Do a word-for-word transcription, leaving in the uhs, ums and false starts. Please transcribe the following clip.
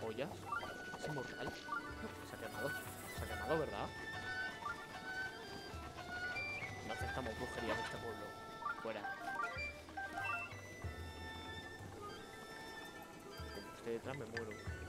pollas. Es inmortal. Se ha quemado. Se ha quemado, ¿verdad? No aceptamos brujería en este pueblo. Fuera. Como estoy detrás me muero.